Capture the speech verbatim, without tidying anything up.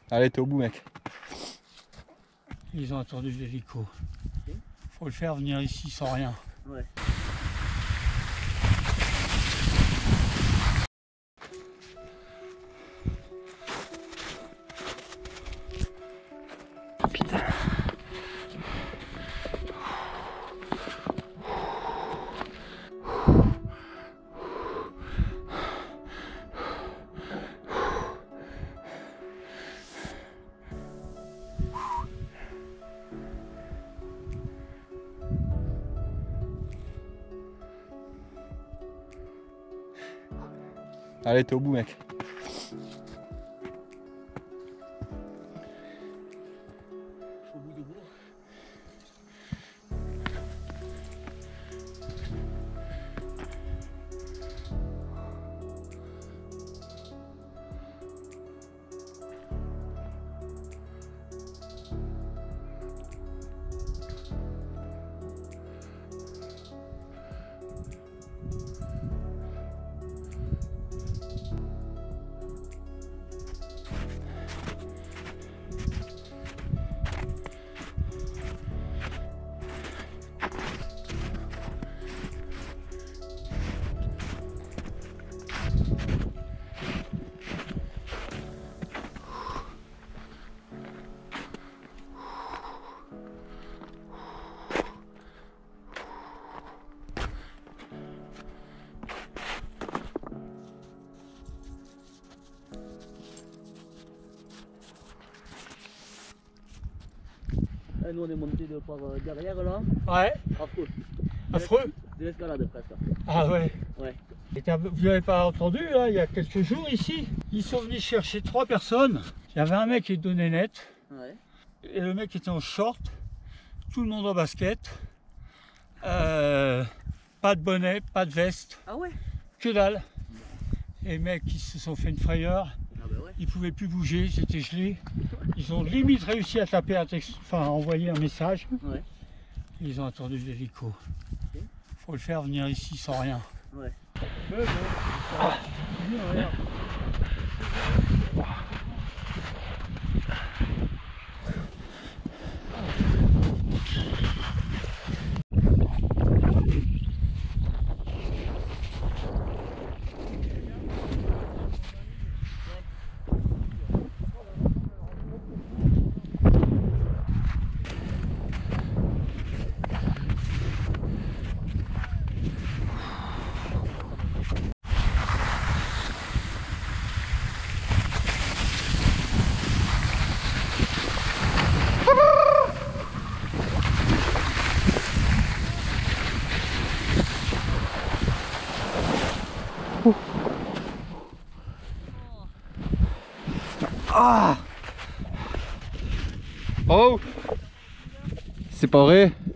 Allez, t'es au bout, mec. Ils ont attendu l'hélico. Faut le faire venir ici sans rien. Ouais. Putain. Allez, t'es au bout, mec. Au bout du bout. Et nous on est monté de par euh, derrière là. Ouais. Affreux. Affreux. De l'escalade presque. Ah ouais. Ouais. Et vous n'avez pas entendu, là, il y a quelques jours ici, ils sont venus chercher trois personnes. Il y avait un mec qui était donné net. Ouais. Et le mec était en short. Tout le monde en basket. Euh, pas de bonnet, pas de veste. Ah ouais. Que dalle. Et les mecs qui se sont fait une frayeur. Ah bah ouais. Ils pouvaient plus bouger, ils étaient gelés. Ils ont limite réussi à taper un texte, enfin à envoyer un message. Ouais. Ils ont attendu l'hélico. Faut le faire venir ici sans rien. Ouais. Mais bon, ça va. Rien. Ah. Oh. C'est pas vrai.